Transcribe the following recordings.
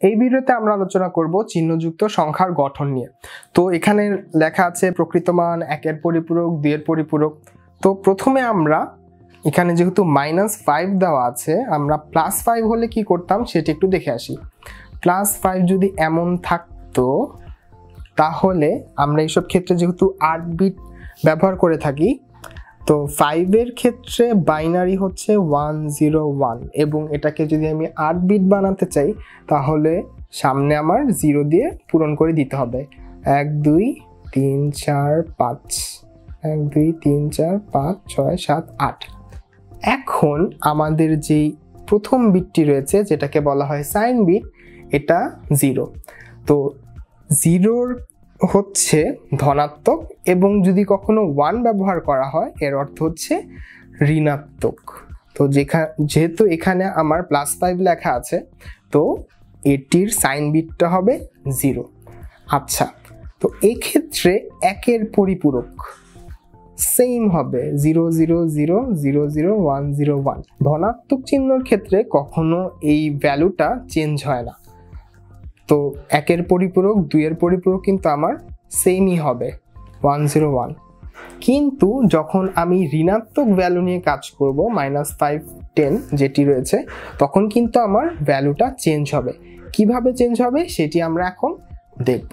এই ভিডিওতে আমরা আলোচনা করব চিহ্নযুক্ত সংখ্যার গঠন নিয়ে। তো এখানে লেখা আছে প্রকৃত মান, একের পরিপূরক, দুইয়ের পরিপূরক। তো প্রথমে আমরা এখানে যেহেতু -5 দেওয়া আছে, আমরা +5 হলে কি করতাম সেটা একটু দেখে আসি। +5 যদি এমন থাকতো তাহলে আমরা এইসব ক্ষেত্রে যেহেতু 8 বিট ব্যবহার করে থাকি, তো 5 এর ক্ষেত্রে বাইনারি হচ্ছে 101 এবং এটাকে যদি আমি 8 বিট বানাতে চাই তাহলে সামনে আমার 0 দিয়ে পূরণ করে দিতে হবে। 1 2 3 4 5 1 2 3 4 5 6 7 8। এখন আমাদের যেই প্রথম বিটটি রয়েছে যেটাকে বলা হয় সাইন বিট, এটা 0। তো 0 হচ্ছে ধনাত্মক এবং যদি কখনো 1 ব্যবহার করা হয় এর অর্থ হচ্ছে ঋণাত্মক। তো যেহেতু এখানে আমার +5 লেখা আছে, তো এটির সাইন বিটটা হবে 0। আচ্ছা, তো এক্ষেত্রে একের পরিপূরক সেম হবে 0 0 0 0 0 1 0 1। ধনাত্মক চিহ্নের ক্ষেত্রে কখনো এই ভ্যালুটা চেঞ্জ হয় না। তো একের পরিপূরক, দুইয়ের পরিপূরক কিন্তু আমার সেমই হবে 101। কিন্তু যখন আমি ঋণাত্মক ভ্যালু নিয়ে কাজ করব, -5 10 যেটি রয়েছে, তখন কিন্তু আমার ভ্যালুটা চেঞ্জ হবে। কিভাবে চেঞ্জ হবে সেটি আমরা এখন দেখব।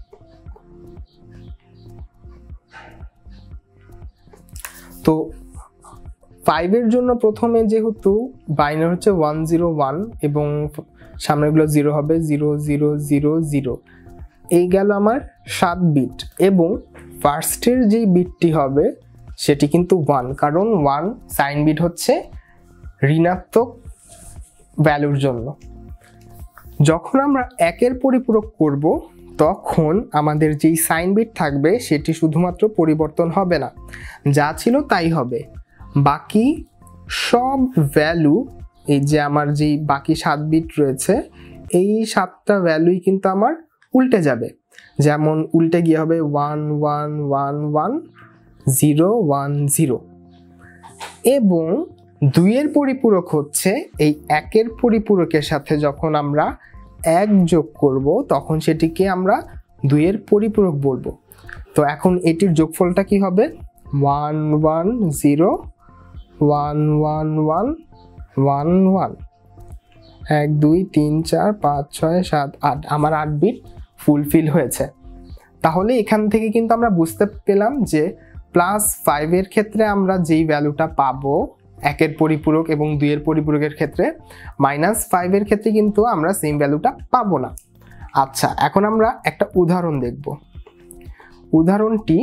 তো 5 এর জন্য প্রথমে যেহেতু বাইনারি হচ্ছে 101 এবং সামনেগুলো 0 হবে 0 0 0 0। এই গেল আমার 7 বিট এবং ফার্স্টের যেই বিটটি হবে সেটি কিন্তু 1, কারণ 1 সাইন বিট হচ্ছে ঋণাত্মক ভ্যালুর জন্য। যখন আমরা একের পরিপূরক করব তখন আমাদের যেই সাইন বিট থাকবে সেটি শুধুমাত্র পরিবর্তন হবে না, যা ছিল তাই হবে। বাকি সব ভ্যালু, এই যে আমার যেই বাকি 7 বিট রয়েছে, এই 7টা ভ্যালুই কিন্তু আমার উল্টে যাবে। যেমন উল্টে গিয়ে হবে 1 1 1 1 0 1 0। এবং দুইয়ের পরিপূরক হচ্ছে এই একের পরিপূরকের সাথে যখন আমরা 1 যোগ করব তখন সেটিকে আমরা দুইয়ের পরিপূরক বলবো। তো এখন এটির যোগফলটা কি হবে? 1 1 0 1 1 1 1 1 1 2 3 4 5 6 7 8। আমার 8 বিট ফুলফিল হয়েছে। তাহলে এখান থেকে কিন্তু আমরা বুঝতে পেলাম যে +5 এর ক্ষেত্রে আমরা যেই ভ্যালুটা পাবো একের পরিপূরক এবং দুইয়ের পরিপূরকের ক্ষেত্রে, -5 এর ক্ষেত্রে কিন্তু আমরা সেম ভ্যালুটা পাবো না। আচ্ছা, এখন আমরা একটা উদাহরণ দেখব। উদাহরণটি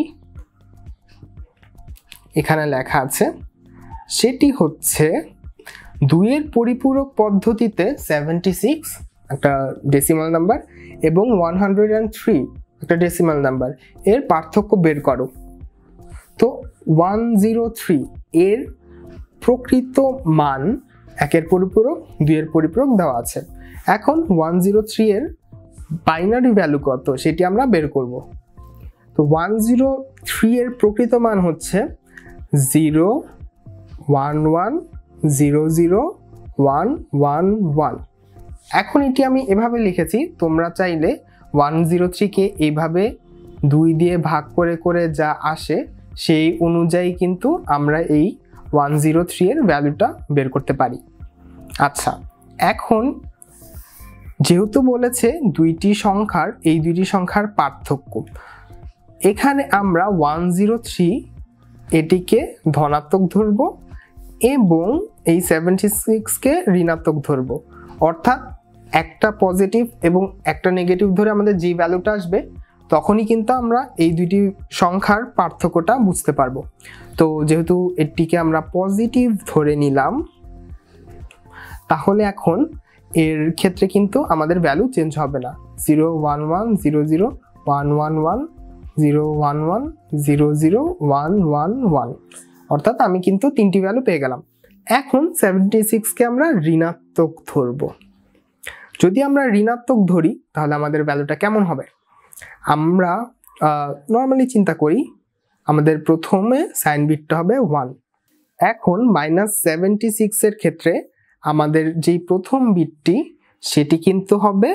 এখানে লেখা আছে, সেটি হচ্ছে দুইয়ের পরিপূরক পদ্ধতিতে 76 একটা ডেসিমাল নাম্বার এবং 103 একটা ডেসিমাল নাম্বার, এর পার্থক্য বের করো। তো 103 এর প্রকৃত মান একের পরিপূরক, দুইয়ের পরিপূরক দেওয়া আছে। এখন 103 এর বাইনারি ভ্যালু কত সেটি আমরা বের করব। তো 103 এর প্রকৃত মান হচ্ছে 0 1 1 0 0 1 1 1। এখন এটি আমি এভাবে লিখেছি, তোমরা চাইলে 103 কে এইভাবে 2 দিয়ে ভাগ করে করে যা আসে সেই অনুযায়ী কিন্তু আমরা এই 103 এর ভ্যালুটা বের করতে পারি। আচ্ছা, এখন যেহেতু বলেছে দুইটি সংখ্যার, এই দুইটি সংখ্যার পার্থক্য, এখানে আমরা 103 এটিকে ধনাত্মক ধরব এবং এই 76 কে ঋণাত্মক ধরব। অর্থাৎ একটা পজিটিভ এবং একটা নেগেটিভ ধরে আমাদের যে ভ্যালুটা আসবে তখনই কিন্তু আমরা এই দুইটি সংখ্যার পার্থক্যটা বুঝতে পারবো। তো যেহেতু এটিকে আমরা পজিটিভ ধরে নিলাম, তাহলে এখন এর ক্ষেত্রে কিন্তু আমাদের ভ্যালু চেঞ্জ হবে না। 0 1 1 0 0 1 1 1 0 1 1 0 0 1 1 1। অর্থাৎ আমি কিন্তু 3টি ভ্যালু পেয়ে গেলাম। এখন 76 কে আমরা ঋণাত্মক ধরব। যদি আমরা ঋণাত্মক ধরি তাহলে আমাদের ভ্যালুটা কেমন হবে? আমরা নর্মালি চিন্তা করি, আমাদের প্রথমে সাইন বিটটা হবে 1। এখন -76 এর ক্ষেত্রে আমাদের যেই প্রথম বিটটি সেটি কিন্তু হবে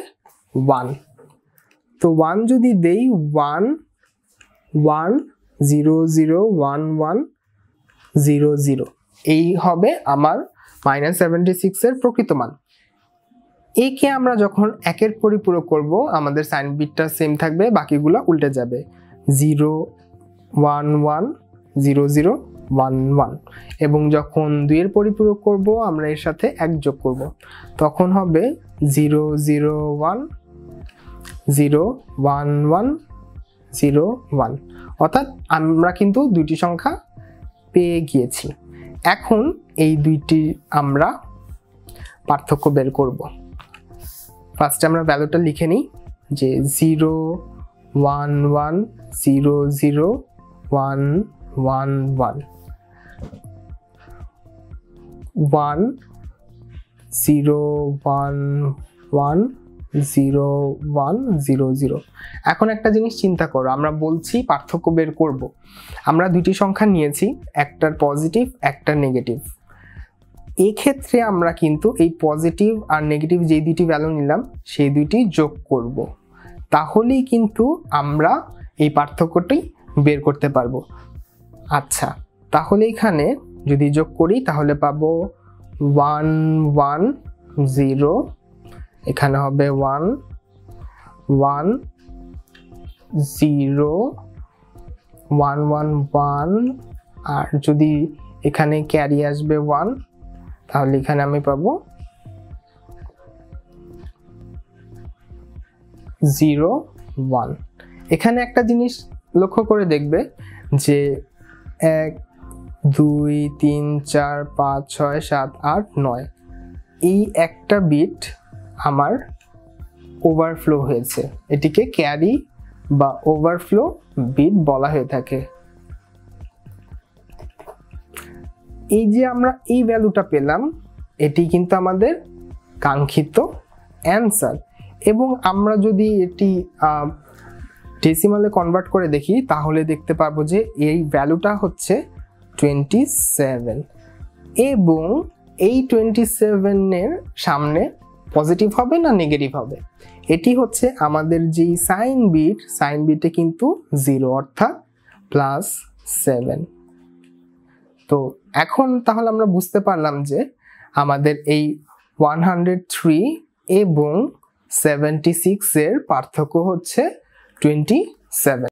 1। তো 1 যদি দেই 1 1 0 0 1 1 0 0, এই হবে আমার -76 এর প্রকৃত মান। একে আমরা যখন একের পরিপূরক করব আমাদের সাইন বিটটা সেম থাকবে, বাকিগুলো উল্টে যাবে। 0 1 1 0 0 1 1, এবং যখন 2 এর পরিপূরক করব আমরা এর সাথে 1 যোগ করব, তখন হবে 0 0 1 0 1 1 0 1। অর্থাৎ আমরা কিন্তু দুইটি সংখ্যা পেয়ে গিয়েছি। এখন এই দুইটি আমরা পার্থক্য বের করব। ফার্স্টে আমরা ভ্যালুটা লিখে নিই যে 0 1 1 0 0 1 1 1 1 0 1 1 0 1 0 0। এখন একটা জিনিস চিন্তা করো, আমরা বলছি পার্থক্য বের করব, আমরা দুইটি সংখ্যা নিয়েছি, একটার পজিটিভ একটা নেগেটিভ। এই ক্ষেত্রে আমরা কিন্তু এই পজিটিভ আর নেগেটিভ যে দুইটি ভ্যালু নিলাম সেই দুইটি যোগ করব, তাহলেই কিন্তু আমরা এই পার্থক্যটি বের করতে পারবো। আচ্ছা, তাহলে এখানে যদি যোগ করি তাহলে পাবো 1 1 0, এখানে হবে 1 1 0 1 1 1, আর যদি এখানে ক্যারি আসবে 1 তাহলে এখানে আমি পাবো 0 1। এখানে একটা জিনিস লক্ষ্য করে দেখবে যে 1 2 3 4 5 6 7 8 9, এই একটা বিট আমার ওভারফ্লো হয়েছে, এটিকে ক্যারি বা ওভারফ্লো বিট বলা হয়ে থাকে। এই যে আমরা এই ভ্যালুটা পেলাম, এটি কিন্তু আমাদের কাঙ্ক্ষিত অ্যান্সার। এবং আমরা যদি এটি ডেসিমালে কনভার্ট করে দেখি তাহলে দেখতে পারবো যে এই ভ্যালুটা হচ্ছে 27, এবং এই 27 এর সামনে পজিটিভ হবে না নেগেটিভ হবে, এটি হচ্ছে আমাদের যেই সাইন বিটে কিন্তু 0, অর্থাৎ +7। তো এখন তাহলে আমরা বুঝতে পারলাম যে আমাদের এই 103 এবং 76 এর পার্থক্য হচ্ছে 27।